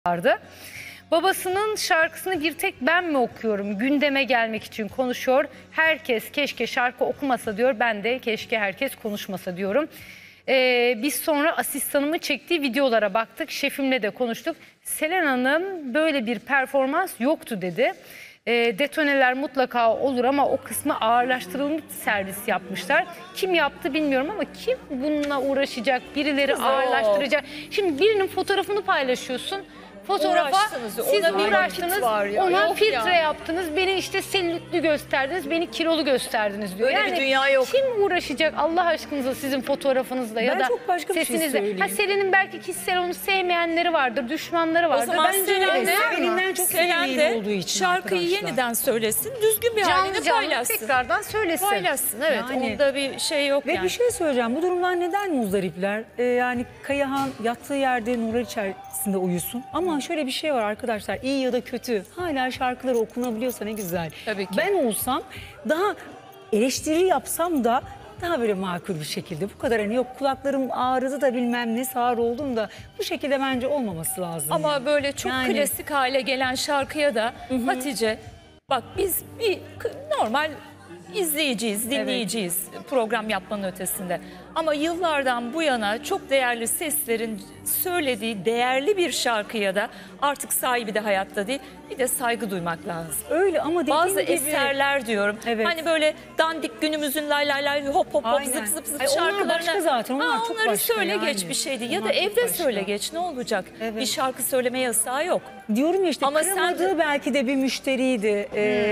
vardı. Babasının şarkısını bir tek ben mi okuyorum? Gündeme gelmek için konuşuyor. Herkes keşke şarkı okumasa diyor. Ben de keşke herkes konuşmasa diyorum. Biz sonra asistanımın çektiği videolara baktık. Şefimle de konuştuk. Selen Hanım böyle bir performans yoktu dedi. Detoneler mutlaka olur ama o kısmı ağırlaştırılmış servis yapmışlar. Kim yaptı bilmiyorum ama kim bununla uğraşacak? Birileri ağırlaştıracak. Şimdi birinin fotoğrafını paylaşıyorsun. Fotoğrafa siz uğraştınız, ona filtre yaptınız, beni işte selülitli gösterdiniz, beni kilolu gösterdiniz diyor. Öyle yani bir dünya yok. Kim uğraşacak Allah aşkınıza sizin fotoğrafınızla ya da sesinizle? Ha, Selen'in belki kişisel onu sevmeyenleri vardır, düşmanları vardır. O zaman Selen'den çok sevdiği olduğu için şarkıyı yeniden söylesin, düzgün bir halde paylaşsın. Tekrardan söylesin. Paylaşsın, evet. Yani, onda bir şey yok ve yani. bir şey söyleyeceğim, bu durumdan neden muzdaripler? Yani Kayahan yattığı yerde nurlar içerisinde uyusun. Ama şöyle bir şey var arkadaşlar, iyi ya da kötü hala şarkıları okunabiliyorsa ne güzel. Tabii ki. Ben olsam daha eleştiri yapsam da daha böyle makul bir şekilde, bu kadar hani yok kulaklarım ağrıdı da bilmem ne sağır oldum da, bu şekilde bence olmaması lazım. Ama yani. böyle çok klasik hale gelen şarkıya da Hatice bak biz bir normal izleyiciyiz, dinleyiciyiz program yapmanın ötesinde. Ama yıllardan bu yana çok değerli seslerin söylediği değerli bir şarkıya da artık sahibi de hayatta değil, bir de saygı duymak lazım. Öyle ama bazı gibi eserler diyorum. Evet. Hani böyle dandik günümüzün lay lay lay hop hop hop zıp zıp zıp şarkılarına. Onlar başka zaten, onlar çok onları başka söyle yani. geç bir şeydi. Ya da Onlar evde başka. söyle geç, ne olacak? Evet. Bir şarkı söyleme yasağı yok. Diyorum ya işte, ama kıramadığı belki de bir müşteriydi.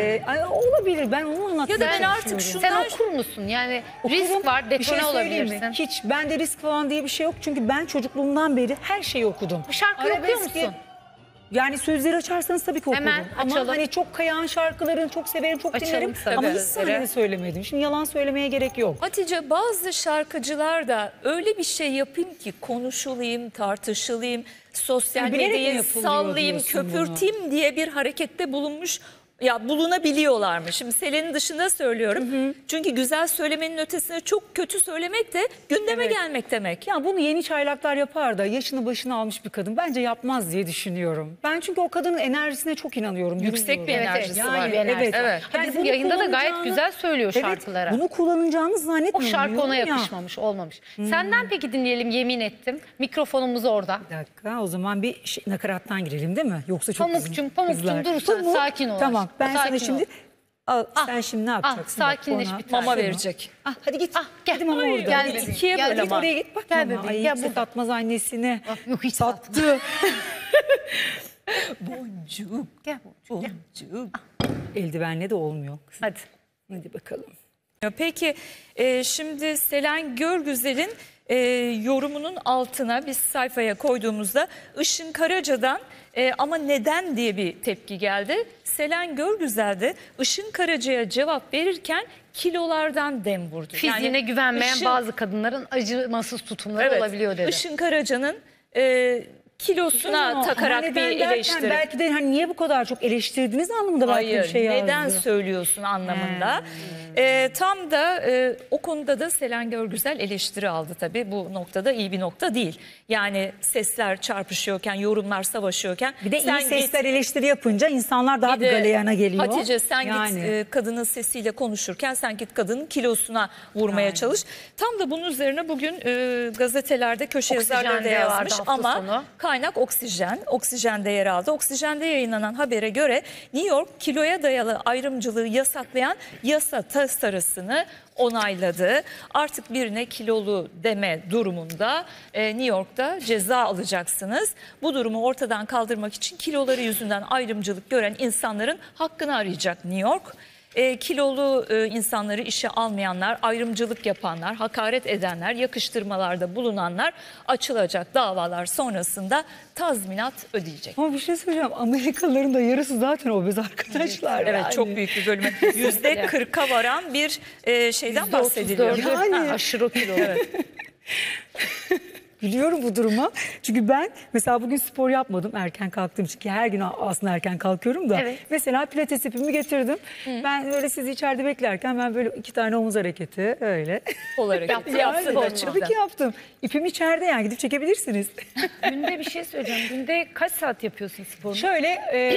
Olabilir, ben onu anlatmaya Ya da ben artık çalışıyorum. Sen okur musun? Yani risk var, Bir şey detone söyleyeyim mi? olabilirsin. Hiç, bende risk falan diye bir şey yok. Çünkü ben çocukluğumdan beri her şeyi okudum. Bu şarkıyı okuyor musun? Yani sözleri açarsanız tabii ki Hemen okudum. Ama açalım. hani çok Kayahan şarkılarını çok severim, çok Açalım dinlerim. tabii. Ama hiç sahnede söylemedim. Şimdi yalan söylemeye gerek yok. Hatice, bazı şarkıcılar da öyle bir şey yapayım ki konuşulayım, tartışılayım, sosyal Yani bilerek mi medyayı yapılıyor sallayayım, diyorsun köpürteyim diye bir harekette bulunmuş. Ya bulunabiliyorlar mı? Şimdi Selen'in dışında söylüyorum. Çünkü güzel söylemenin ötesine çok kötü söylemek de gündeme gelmek demek. Ya bunu Yeni Çaylaklar yapar da yaşını başına almış bir kadın bence yapmaz diye düşünüyorum. Ben çünkü o kadının enerjisine çok inanıyorum. Yüksek bir enerjisi yani, var. Evet. Evet. Ha, bizim yayında da gayet güzel söylüyor Evet, şarkılara. bunu kullanacağını zannetmiyorum. O şarkı ona ya. yakışmamış, olmamış. Senden peki dinleyelim, yemin ettim. Mikrofonumuz orada. Bir dakika, o zaman bir nakarattan girelim değil mi? Yoksa çok Pamukcuğum kızlar. dur sen, sakin ol. Tamam, ben Sakin sana şimdi... ol. Sen şimdi ne yapacaksın? Bak, sakinleş ona bir tane. Mama verecek. Hadi git. Gel. Hadi mama orada. Gel, Git. ikiye gel, böl Git ama. oraya git. Bak Gel mama. bebeğim, Ay, gel hiç burada. satmaz annesine. Yok hiç Sattı. Boncuk. Gel. Boncuk. Eldivenle de olmuyor. Hadi. Hadi bakalım. Peki şimdi Selen Görgüzel'in yorumunun altına biz sayfaya koyduğumuzda Işın Karaca'dan ama neden diye bir tepki geldi. Selen Görgüzel de Işın Karaca'ya cevap verirken kilolardan dem vurdu. Fiziğine güvenmeyen bazı kadınların acımasız tutumları olabiliyor dedi. Işın Karaca'nın kilosuna takarak bir eleştiri. Belki de hani niye bu kadar çok eleştirdiniz anlamında belki Hayır, bir şey yazdı. neden söylüyorsun anlamında. Tam da o konuda da Selen Görgüzel eleştiri aldı tabii. Bu noktada iyi bir nokta değil. Yani sesler çarpışıyorken, yorumlar savaşıyorken. Bir de iyi sesler eleştiri yapınca insanlar daha bir galeyana geliyor. Hatice sen git kadının sesiyle konuşurken sen git kadının kilosuna vurmaya çalış. Tam da bunun üzerine bugün gazetelerde köşe yazarları da yazmış ama kaynak Oksijen. Oksijen'de yer aldı. Oksijen'de yayınlanan habere göre New York kiloya dayalı ayrımcılığı yasaklayan yasa tasarısını onayladı. Artık birine kilolu deme durumunda New York'ta ceza alacaksınız. Bu durumu ortadan kaldırmak için kiloları yüzünden ayrımcılık gören insanların hakkını arayacak New York. Kilolu insanları işe almayanlar, ayrımcılık yapanlar, hakaret edenler, yakıştırmalarda bulunanlar açılacak davalar sonrasında tazminat ödeyecek. Ama bir şey söyleyeceğim, Amerikalıların da yarısı zaten obez arkadaşlar. Evet, yani. çok büyük bir bölümü. %40'a varan bir şeyden bahsediliyor. Yani aşırı kilo. Evet. Gülüyorum bu duruma. Çünkü ben mesela bugün spor yapmadım erken kalktığım için, ki her gün aslında erken kalkıyorum da. Evet. Mesela pilates ipimi getirdim. Ben öyle sizi içeride beklerken ben böyle 2 tane omuz hareketi öyle. olarak Yaptın Tabii ki yaptım. İpim içeride, yani gidip çekebilirsiniz. Günde bir şey söyleyeceğim. Günde kaç saat yapıyorsun sporunu? Şöyle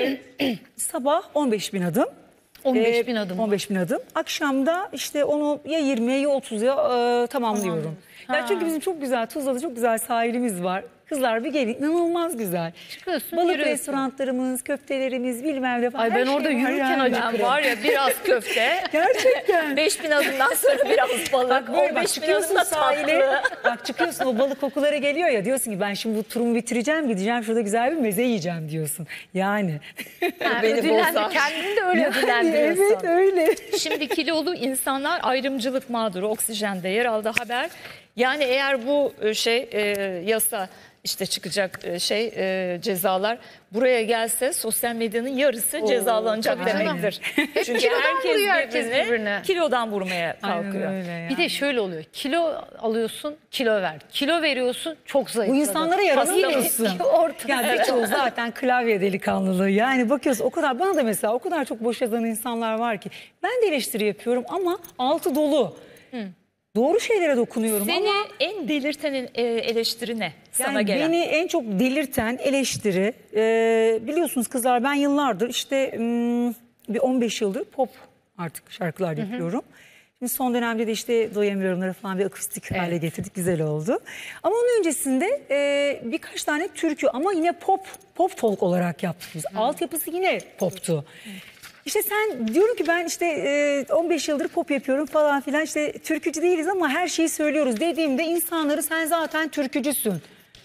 sabah 15.000 adım. 15.000 adım. 15.000 adım. Akşamda işte onu ya 20'ye ya 30'ya tamamlıyorum. Ya çünkü bizim çok güzel, Tuzla'da çok güzel sahilimiz var. Kızlar bir gelin, inanılmaz güzel. Çıkıyorsun, Balık yürüyorsun. restoranlarımız, köftelerimiz, bilmem ne falan. Ay her ben şey orada var yürürken yani. acıkırım. Ben var ya biraz köfte. Gerçekten. 5000 adımdan sonra biraz balık. Bak böyle bak 15.000 çıkıyorsun adım da sahile, tatlı. bak çıkıyorsun o balık kokuları geliyor ya, diyorsun ki ben şimdi bu turumu bitireceğim, gideceğim şurada güzel bir meze yiyeceğim diyorsun. Yani. Ha, Beni ödüllendir. bozar. Kendini de öyle Yani ödüllendiriyorsun. evet öyle. Şimdi kilolu insanlar ayrımcılık mağduru, Oksijen'de yer aldı haber. Yani eğer bu yasa işte çıkacak cezalar buraya gelse sosyal medyanın yarısı cezalanacak tabii canım. demektir. Çünkü Kilodan vuruyor herkes birbirini birbirine. kilodan vurmaya kalkıyor. Aynen öyle yani. Bir de şöyle oluyor. Kilo alıyorsun, kilo ver. Kilo veriyorsun, çok Bu zayıfladın. insanlara yaranıyorsun. Ortada. Ya birçoğu zaten klavye delikanlılığı. Yani bakıyorsun o kadar, bana da mesela o kadar çok boş yazan insanlar var ki. Ben de eleştiri yapıyorum ama altı dolu. Doğru şeylere dokunuyorum Seni ama en delirten eleştiri ne sana yani gelen? beni en çok delirten eleştiri, biliyorsunuz kızlar, ben yıllardır işte bir 15 yıldır pop artık şarkılar yapıyorum. Şimdi son dönemde de işte doyamıyorumları falan bir akustik hale getirdik, güzel oldu. Ama onun öncesinde birkaç tane türkü, ama yine pop folk olarak yaptık biz. Altyapısı yine poptu. İşte sen, diyorum ki ben işte 15 yıldır pop yapıyorum falan filan, işte türkücü değiliz ama her şeyi söylüyoruz dediğimde insanları sen zaten türkücüsün.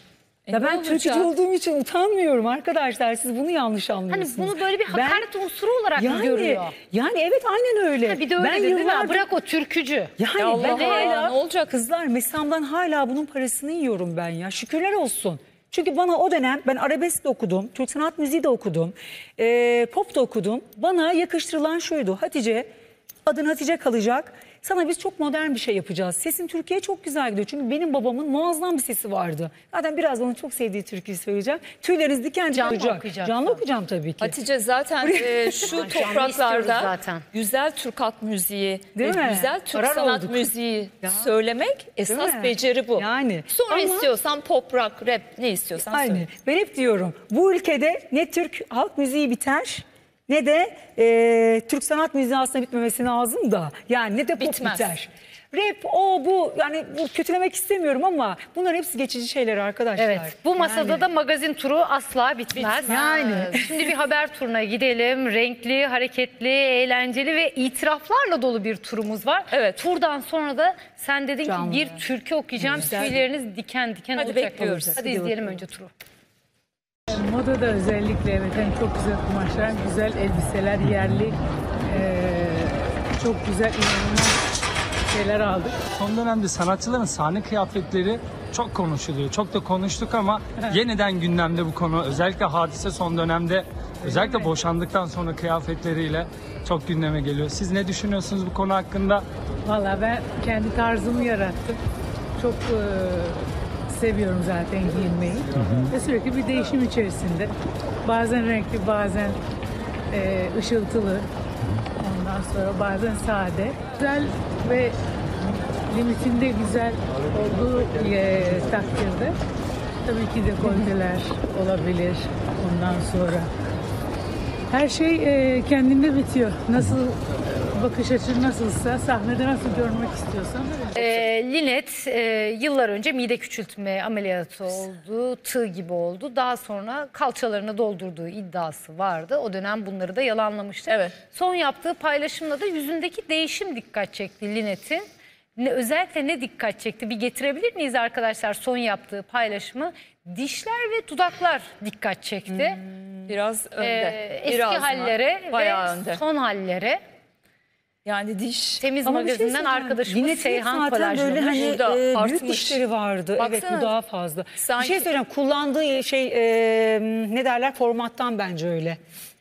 Ya ne ben olacak? türkücü olduğum için utanmıyorum arkadaşlar, siz bunu yanlış Hani anlıyorsunuz. bunu böyle bir hakaret unsuru olarak mı görüyor? Yani evet, aynen öyle. Ha, bir de öyle ben dedin, yıllardır, bırak o türkücü. yani Ya Allah ben Allah, hala, ne olacak? kızlar mesamdan hala bunun parasını yiyorum ben ya. Şükürler olsun. Çünkü bana o dönem, ben arabesk de okudum, Türk sanat müziği de okudum, pop da okudum. Bana yakıştırılan şuydu: Hatice, adın Hatice kalacak. Sana biz çok modern bir şey yapacağız. Sesin Türkiye'ye çok güzel gidiyor. Çünkü benim babamın muazzam bir sesi vardı. Zaten biraz onun çok sevdiği türküyü söyleyeceğim. Tüyleriniz diken diken Canlı olacak. okuyacaksın. Canlı okuyacağım tabii ki. Hatice zaten şu istiyoruz topraklarda zaten. güzel Türk halk müziği Değil ve mi? güzel Türk Arar sanat olduk. müziği Ya. söylemek esas mi? beceri bu. Yani. Sonra Ama- istiyorsan pop, rock, rap ne istiyorsan Aynı. söyle. Ben hep diyorum, bu ülkede ne Türk halk müziği biter, ne de Türk sanat müziği aslında bitmemesi lazım da. Yani ne de pop Bitmez. biter. Rap, o bu, yani bu kötülemek istemiyorum ama bunlar hepsi geçici şeyler arkadaşlar. Evet. Bu masada Yani. da magazin turu asla bitmez. Yani. Şimdi bir haber turuna gidelim. Renkli, hareketli, eğlenceli ve itiraflarla dolu bir turumuz var. Evet. Turdan sonra da sen dedin Canlı. ki bir türkü okuyacağım. Güzel. Tüyleriniz diken diken Hadi olacak. bekliyoruz. Hadi Hadi izleyelim bakalım. önce turu. Modada özellikle evet, hani çok güzel kumaşlar, güzel elbiseler, yerli, çok güzel, inanılmaz şeyler aldık. Son dönemde sanatçıların sahne kıyafetleri çok konuşuluyor. Çok da konuştuk ama yeniden gündemde bu konu. Özellikle Hadise son dönemde, özellikle boşandıktan sonra kıyafetleriyle çok gündeme geliyor. Siz ne düşünüyorsunuz bu konu hakkında? Valla ben kendi tarzımı yarattım. Çok seviyorum zaten giyinmeyi. Ve sürekli bir değişim içerisinde. Bazen renkli, bazen ışıltılı. Ondan sonra bazen sade. Güzel ve limitinde güzel olduğu takdirde tabii ki dekolteler olabilir. Ondan sonra her şey kendinde bitiyor. Nasıl bakış açın nasılsa, sahnede nasıl görmek istiyorsan öyle. Linet yıllar önce mide küçültme ameliyatı oldu. Tığ gibi oldu. Daha sonra kalçalarını doldurduğu iddiası vardı. O dönem bunları da yalanlamıştı. Evet. Son yaptığı paylaşımda da yüzündeki değişim dikkat çekti Linet'in. Özellikle ne dikkat çekti? Bir getirebilir miyiz arkadaşlar son yaptığı paylaşımı? Dişler ve dudaklar dikkat çekti. Biraz önde. Eski Biraz mı? hallere Bayağı ve önde. son hallere. Yani diş. Temiz Ama bir şey magazinden söyleyeceğim. arkadaşımız Linet'in Seyhan zaten böyle kolajlamış. hani Burada büyük artmış. dişleri vardı. Evet, Baksana. bu daha fazla. Sanki- Bir şey söyleyeceğim. Kullandığı şey ne derler, formattan bence öyle.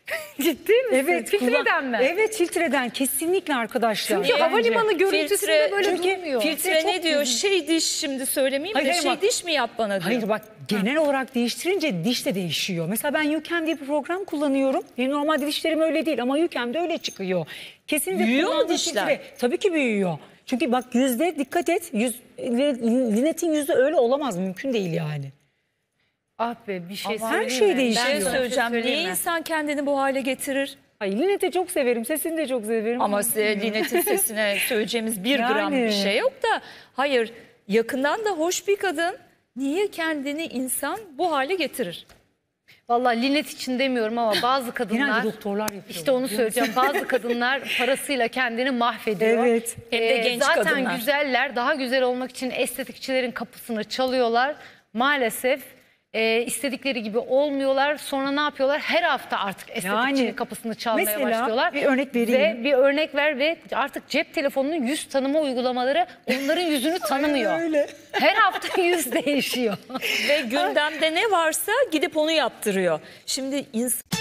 Ciddi misin? Evet, Filtreden mi? Evet, filtreden kesinlikle arkadaşlar. Çünkü havalimanı görüntüsünde böyle çünkü durmuyor. Filtre çok ne diyor? güzel. Şey diş, şimdi söylemeyeyim Hayır, de hayır, şey bak. diş mi yap bana diyor. Hayır bak, genel olarak değiştirince diş de değişiyor. Mesela ben YouCam diye bir program kullanıyorum. Benim normalde dişlerim öyle değil ama YouCam'de öyle çıkıyor. Kesinlikle Büyüyor mu kullandığım dişler? filtre- Tabii ki büyüyor. Çünkü bak yüzde dikkat et. Linet'in yüzde öyle olamaz, mümkün değil yani. Ah be, bir şey Ama her söyleyeyim şey mi? değişiyor. Bir şey Ben söyleyeceğim. Niye söyleyeyim mi? insan kendini bu hale getirir? Ay, Linet'i çok severim, sesini de çok severim. Ama Linet'in sesine söyleyeceğimiz bir gram Yani. bir şey yok da. Hayır, yakından da hoş bir kadın. Niye kendini insan bu hale getirir? Vallahi Linet için demiyorum ama bazı kadınlar... Genelde doktorlar yapıyor. İşte onu söyleyeceğim. Bazı kadınlar parasıyla kendini mahvediyor. Evet. Hem de genç zaten kadınlar. güzeller, daha güzel olmak için estetikçilerin kapısını çalıyorlar. Maalesef istedikleri gibi olmuyorlar. Sonra ne yapıyorlar? Her hafta artık estetikçinin Yani, kapısını çalmaya mesela başlıyorlar. bir örnek vereyim. Ve bir örnek ver ve artık cep telefonunun yüz tanıma uygulamaları onların yüzünü tanımıyor. öyle. Her hafta yüz değişiyor. Ve gündemde ne varsa gidip onu yaptırıyor. Şimdi insan...